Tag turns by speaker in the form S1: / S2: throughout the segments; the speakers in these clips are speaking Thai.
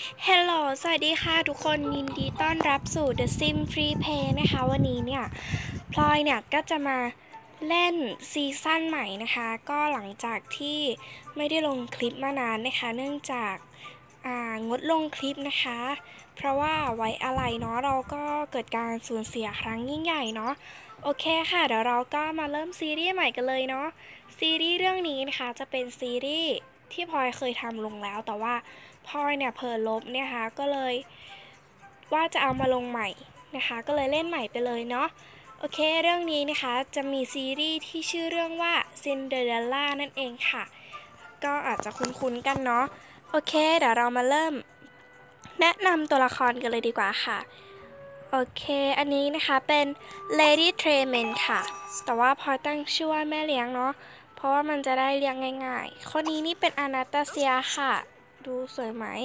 S1: ฮลโหลสวัสดีค่ะทุกคนยินดีต้อนรับสู่ The Sim Free Play นะคะวันนี้เนี่ยพลอยเนี่ยก็จะมาเล่นซีซั่นใหม่นะคะก็หลังจากที่ไม่ได้ลงคลิปมานานนะคะเนื่องจากงดลงคลิปนะคะเพราะว่าไว้อะไรเนาะเราก็เกิดการสูญเสียครั้งยิ่งใหญ่เนาะโอเคค่ะเดี๋ยวเราก็มาเริ่มซีรีส์ใหม่กันเลยเนาะซีรีส์เรื่องนี้นะคะจะเป็นซีรีส์ที่พลอยเคยทำลงแล้วแต่ว่าพลอยเนี่ยเผลอลบเนี่ยค่ะก็เลยว่าจะเอามาลงใหม่นะคะก็เลยเล่นใหม่ไปเลยเนาะโอเคเรื่องนี้นะคะจะมีซีรีส์ที่ชื่อเรื่องว่า Cinderella นั่นเองค่ะก็อาจจะคุ้นๆกันเนาะโอเคเดี๋ยวเรามาเริ่มแนะนำตัวละครกันเลยดีกว่าค่ะโอเคอันนี้นะคะเป็น Lady Tremaine ค่ะแต่ว่าพอตั้งชื่อว่าแม่เลี้ยงเนาะเพราะว่ามันจะได้เรียงง่ายๆคนนี้นี่เป็นอนาตาเซียค่ะดูสวยไหม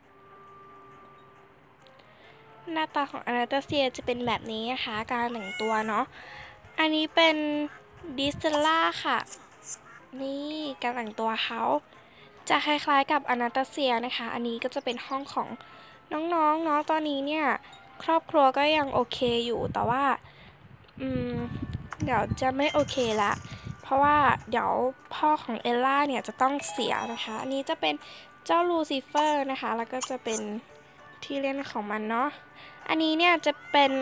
S1: หน้าตาของอนาตาเซียจะเป็นแบบนี้นะคะการแต่งตัวเนาะอันนี้เป็นดิสเซล่าค่ะนี่การแต่งตัวเขาจะคล้ายๆกับอนาตาเซียนะคะอันนี้ก็จะเป็นห้องของน้องๆเนาะตอนนี้เนี่ยครอบครัวก็ยังโอเคอยู่แต่ว่าเดี๋ยวจะไม่โอเคละเพราะว่าเดี๋ยวพ่อของเอลล่าเนี่ยจะต้องเสียนะคะอันนี้จะเป็นเจ้าลูซิเฟอร์นะคะแล้วก็จะเป็นที่เล่นของมันเนาะอันนี้เนี่ยจะเป็น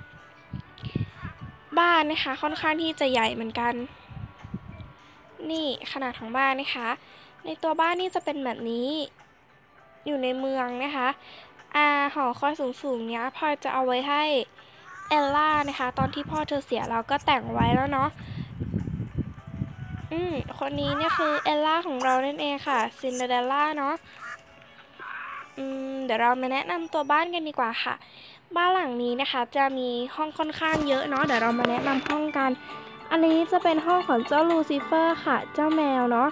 S1: บ้านนะคะค่อนข้างที่จะใหญ่เหมือนกันนี่ขนาดของบ้านนะคะในตัวบ้านนี่จะเป็นแบบนี้อยู่ในเมืองนะคะหอคอยสูงๆเนี้ยพอจะเอาไว้ให้เอลล่านะคะตอนที่พ่อเธอเสียเราก็แต่งไว้แล้วเนาะคนนี้เนี่ยคือเอลล่าของเรานั่นเองค่ะซินเดอเรลล่าเนาะเดี๋ยวเรามาแนะนำตัวบ้านกันดีกว่าค่ะบ้านหลังนี้นะคะจะมีห้องค่อนข้างเยอะเนาะเดี๋ยวเรามาแนะนำห้องกันอันนี้จะเป็นห้องของเจ้าลูซิเฟอร์ค่ะเจ้าแมวเนาะ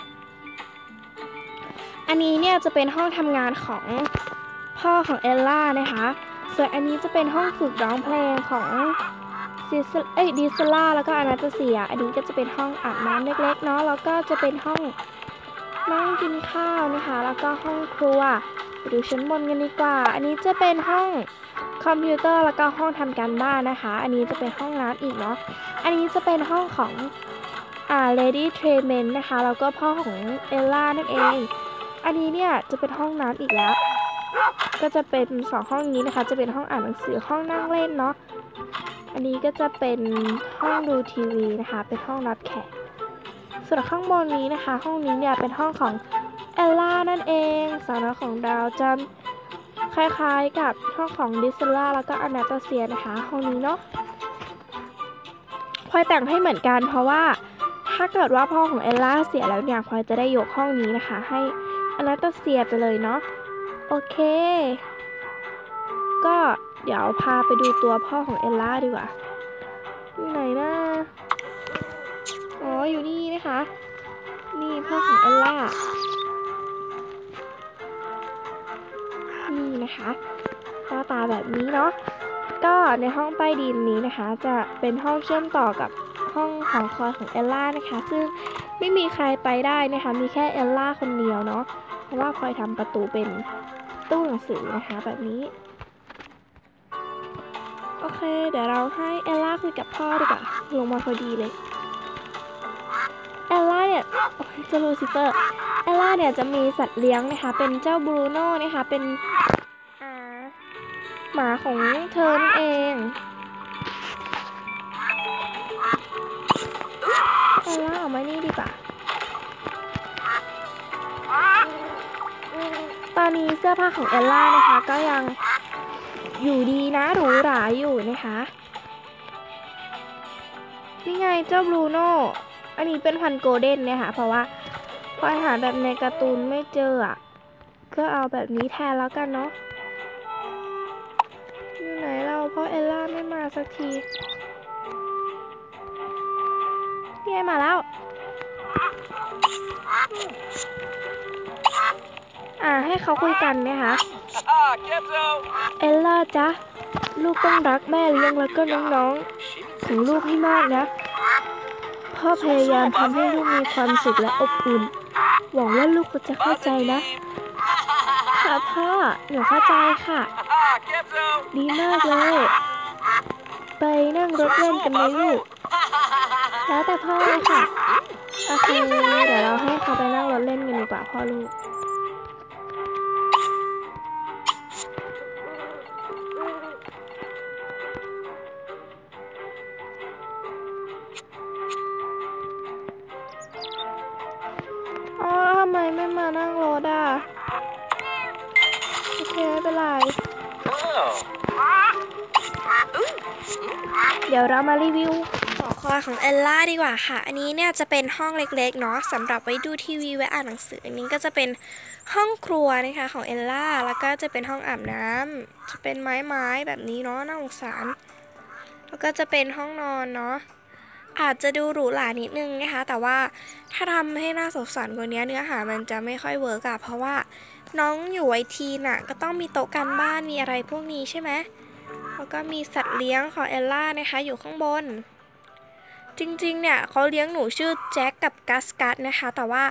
S1: อันนี้เนี่ยจะเป็นห้องทำงานของพ่อของเอลล่านะคะส่วนอันนี้จะเป็นห้องฝึกร้องเพลงของดิสล่าแล้วก็อนาตาเซียอันนี้ก็จะเป็นห้องอาบน้ำเล็กๆเนาะแล้วก็จะเป็นห้องนั่งกินข้าวนะคะแล้วก็ห้องครัวไปดูชั้นบนกันดีกว่าอันนี้จะเป็นห้องคอมพิวเตอร์แล้วก็ห้องทำการบ้านนะคะอันนี้จะเป็นห้องน้ำอีกเนาะอันนี้จะเป็นห้องของLady Tremaine นะคะแล้วก็พ่อของเอลล่านั่นเองอันนี้เนี่ยจะเป็นห้องน้ำอีกแล้วก็จะเป็น2ห้องนี้นะคะจะเป็นห้องอ่านหนังสือห้องนั่งเล่นเนาะอันนี้ก็จะเป็นห้องดูทีวีนะคะเป็นห้องรับแขกส่วนข้างบนนี้นะคะห้องนี้เนี่ยเป็นห้องของเอลล่านั่นเองสาวน้อยของดาวจะคล้ายๆกับห้องของดิสล่าแล้วก็อนาตาเซียนะคะห้องนี้เนาะพลอยแต่งให้เหมือนกันเพราะว่าถ้าเกิดว่าพ่อของเอลล่าเสียแล้วเนี่ยพลอยจะได้ยกห้องนี้นะคะให้อนาตาเซียไปเลยเนาะโอเคก็เดี๋ยวพาไปดูตัวพ่อของเอลล่าดีกว่าอยู่ไหนนะอ๋ออยู่นี่นะคะนี่พ่อของเอลล่านี่นะคะหน้าตาแบบนี้เนาะก็ในห้องใต้ดินนี้นะคะจะเป็นห้องเชื่อมต่อกับห้องหอคอยของเอลล่านะคะซึ่งไม่มีใครไปได้นะคะมีแค่เอลล่าคนเดียวเนาะเพราะว่าพลอยทำประตูเป็นตู้หนังสือนะคะแบบนี้โอเคเดี๋ยวเราให้เอลล่าคุยกับพ่อดีกว่าลงมาพอดีเลยเอลล่าเนี่ยเจ้าลูซิเฟอร์เอลล่าเนี่ยจะมีสัตว์เลี้ยงนะคะเป็นเจ้าบรูโน่นะคะเป็นหมาของเธอนั่นเองเอลล่าออกมานี่ดีกว่าตอนนี้เสื้อผ้าของเอลล่านะคะก็ยังอยู่ดีนะหรูหราอยู่นะคะนี่ไงเจ้าบรูโน่อันนี้เป็นพันธุ์โกลเด้นเนี่ยค่ะเพราะว่าพอหาแบบในการ์ตูนไม่เจออ่ะก็เอาแบบนี้แทนแล้วกันเนาะอยู่ไหนเราเพราะเอลล่าไม่มาสักทีพี่ไอมาแล้วให้เขาคุยกันนะคะเอลล่าจ๊ะลูกต้องรักแม่เลี้ยงแล้วก็น้องๆของลูกให้มากนะพ่อพยายามทำให้ลูกมีความสุขและอบอุ่นหวังว่าลูกจะเข้าใจนะขค่ะพ่อหนูเข้าใจค่ะดีมากเลยไปนั่งรถเล่นกันไหมลูกแล้วแต่พ่อเลยค่ะโอเคเดี๋ยวเราให้เขาไปนั่งรถเล่นกันดีกว่าพ่อลูกอ๋อทำไมไม่มานั่งรถอ่ะโอเคไม่เป็นไรเดี๋ยวเรามารีวิวหอคอยของเอลล่าดีกว่าค่ะอันนี้เนี่ยจะเป็นห้องเล็กๆเนาะสำหรับไว้ดูทีวีไว้อ่านหนังสืออันนี้ก็จะเป็นห้องครัวนะคะของเอลล่าแล้วก็จะเป็นห้องอาบน้ำจะเป็นไม้แบบนี้เนาะน่าสงสารแล้วก็จะเป็นห้องนอนเนาะอาจจะดูหรูหรานิดนึงนะคะแต่ว่าถ้าทำให้น่าสงสารกว่านี้เนื้อหามันจะไม่ค่อยเวิร์กอะเพราะว่าน้องอยู่วัยทีนอะก็ต้องมีโต๊ะการบ้านมีอะไรพวกนี้ใช่ไหมแล้วก็มีสัตว์เลี้ยงของเอลล่านะคะอยู่ข้างบนจริงๆเนี่ยเขาเลี้ยงหนูชื่อแจ็คกับกัสนะคะแต่ว่า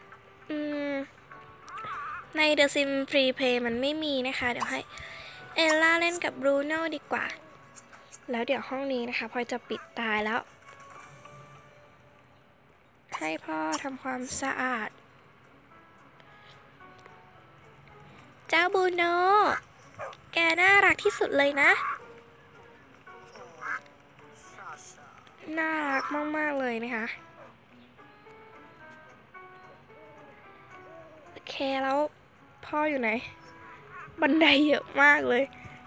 S1: ใน The Sims Free Play มันไม่มีนะคะเดี๋ยวให้เอลล่าเล่นกับบรูโน่ดีกว่าแล้วเดี๋ยวห้องนี้นะคะพลอยจะปิดตายแล้วให้พ่อทำความสะอาดเจ้าบรูโน่แกน่ารักที่สุดเลยนะน่ารักมากๆเลยนะคะโอเคแล้วพ่ออยู่ไหนบันไดเยอะมากเลย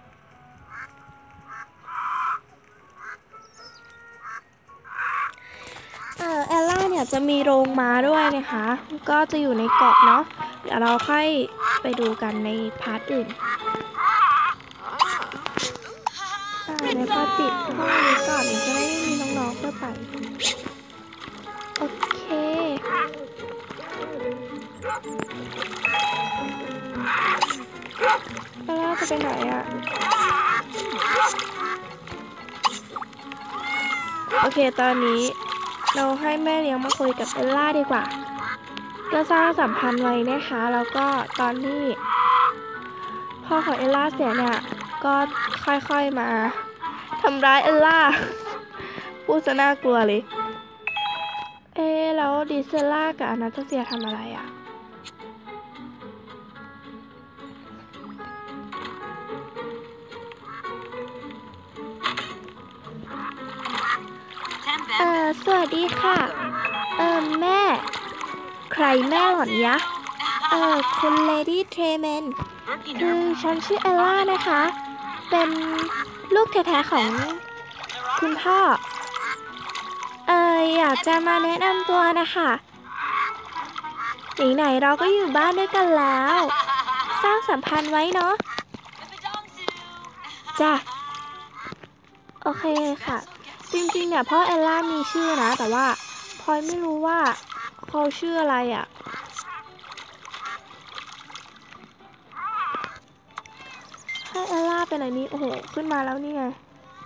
S1: เอลล่าเนี่ยจะมีโรงม้าด้วยนะคะก็จะอยู่ในเกาะเนาะเดี๋ยวเราค่อยไปดูกันในพาร์ทอื่นในพาร์ทปิดห้องนี้ก่อนจะได้ไม่มีน้องๆเข้าไปโอเคเอลล่าจะไปไหนอะโอเคตอนนี้เราให้แม่เลี้ยงมาคุยกับเอลล่าดีกว่าก็สร้างสัมพันธ์ไว้นะคะแล้วก็ตอนที่พ่อของเอลล่าเสียเนี่ยก็ค่อยๆมาทำร้ายเอลล่าพูดซะน่ากลัวเลยแล้วดิเซล่ากับอนาตาเซียทำอะไรอ่ะสวัสดีค่ะแม่ใครแม่หล่อนยะคุณเลดี้เทรเมนฉันชื่อเอลล่านะคะเป็นลูกแท้ๆของคุณพ่ออยากจะมาแนะนำตัวนะคะไหนๆเราก็อยู่บ้านด้วยกันแล้วสร้างสัมพันธ์ไว้เนาะจ้ะโอเคค่ะจริงๆเนี่ยพ่อเอลล่ามีชื่อนะแต่ว่าพลอยไม่รู้ว่าเขาชื่ออะไรอ่ะให้เอลล่าไปไหนนี่โอ้โหขึ้นมาแล้วนี่ไง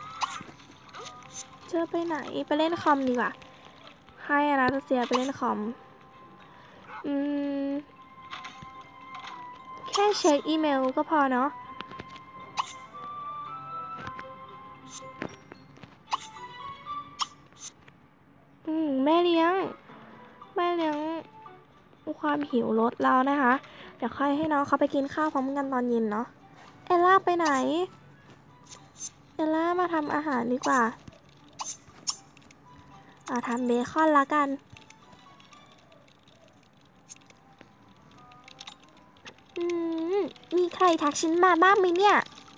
S1: เจอไปไหนไปเล่นคอมดีกว่าให้อนาตาเซียไปเล่นคอมแค่เช็คอีเมลก็พอเนาะแม่เลี้ยงความหิวลดแล้วนะคะเดี๋ยวค่อยให้น้องเขาไปกินข้าวพร้อมกันตอนเย็นเนาะเอลล่าไปไหนเอลล่ามาทำอาหารดีกว่าทำเบคอนละกันมีใครทักฉันมาบ้างไหมเนี่ย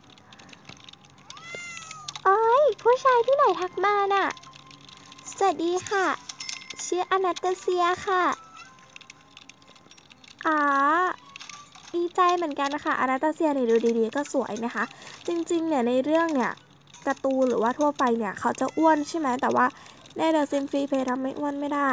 S1: ผู้ชายที่ไหนทักมาน่ะสวัสดีค่ะชื่ออนาตาเซียค่ะดีใจเหมือนกันนะคะอนาตาเซียเนี่ยดูดีๆก็สวยนะคะจริงๆเนี่ยในเรื่องเนี่ยการ์ตูนหรือว่าทั่วไปเนี่ยเขาจะอ้วนใช่ไหมแต่ว่าใน The Sims Free Play ทำไม่อ้วนไม่ได้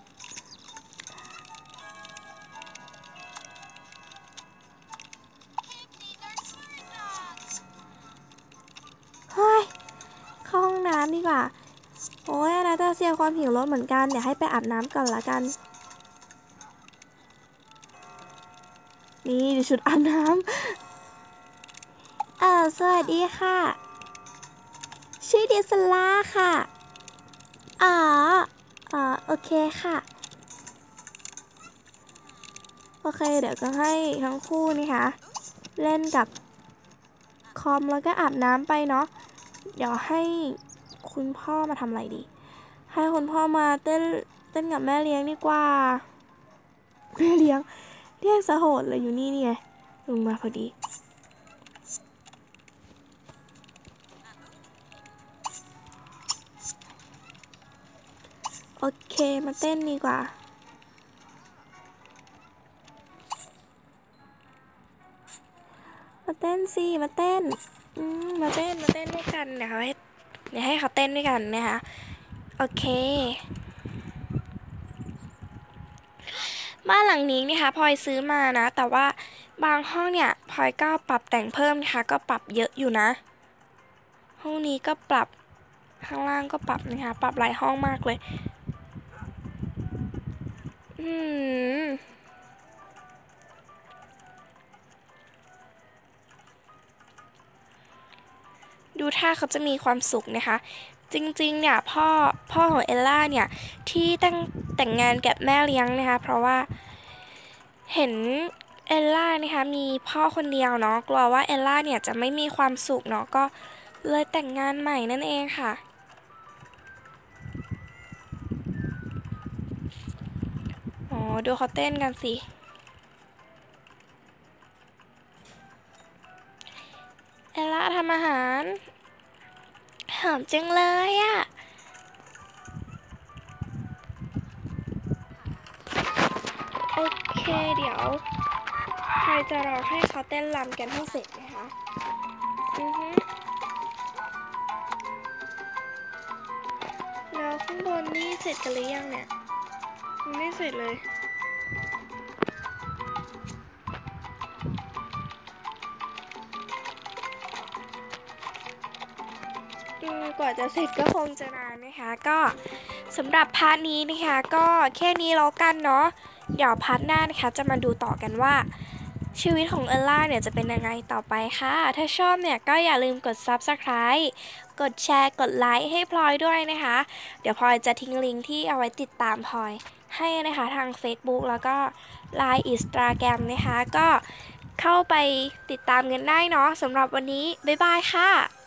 S1: เฮ้ยเข้าห้องน้ำดีกว่าโอ้ยอนาตาเซียความหิวลดเหมือนกันเดี๋ยวให้ไปอาบน้ำก่อนละกันนี่ชุดอาบน้ำสวัสดีค่ะชื่อดิสลาค่ะอ๋อโอเคค่ะโอเคเดี๋ยวก็ให้ทั้งคู่นะคะเล่นกับคอมแล้วก็อาบน้ำไปเนาะเดี๋ยวให้คุณพ่อมาทำอะไรดีให้คุณพ่อมาเต้นกับแม่เลี้ยงดีกว่าแม่เลี้ยงเรียกสะโหดเลยอยู่นี่ไงลงมาพอดีโอเคมาเต้นดีกว่ามาเต้นสิมาเต้นมาเต้นด้วยกันนะคะเดี๋ยวให้เขาเต้นด้วยกันนะคะโอเคบ้านหลังนี้นะคะพลอยซื้อมานะแต่ว่าบางห้องเนี่ยพลอยก็ปรับแต่งเพิ่มนะคะก็ปรับเยอะอยู่นะห้องนี้ก็ปรับข้างล่างก็ปรับนะคะปรับหลายห้องมากเลยดูท่าเขาจะมีความสุขนะคะจริงๆเนี่ยพ่อของเอลล่าเนี่ยที่แต่งงานกับแม่เลี้ยงนะคะเพราะว่าเห็นเอลล่านะคะมีพ่อคนเดียวเนาะกลัวว่าเอลล่าเนี่ยจะไม่มีความสุขเนาะก็เลยแต่งงานใหม่นั่นเองค่ะอ๋อดูเขาเต้นกันสิเอลล่าทำอาหารหอมจังเลยอะโอเคเดี๋ยวใครจะรอให้เขาเต้นรำกันให้เสร็จนะคะแล้วข้างบนนี่เสร็จกันหรือยังเนี่ยไม่เสร็จเลยกว่าจะเสร็จก็คงจะนานนะคะก็สำหรับพาร์ทนี้นะคะก็แค่นี้แล้วกันเนาะเดี๋ยวพาร์ทหน้านะคะจะมาดูต่อกันว่าชีวิตของเอลล่าเนี่ยจะเป็นยังไงต่อไปค่ะถ้าชอบเนี่ยก็อย่าลืมกด Subscribe กดแชร์กดไลค์ให้พลอยด้วยนะคะเดี๋ยวพลอยจะทิ้งลิงก์ที่เอาไว้ติดตามพลอยให้นะคะทาง Facebook แล้วก็ Line Instagram นะคะก็เข้าไปติดตามกันได้เนาะสำหรับวันนี้บ๊ายบายค่ะ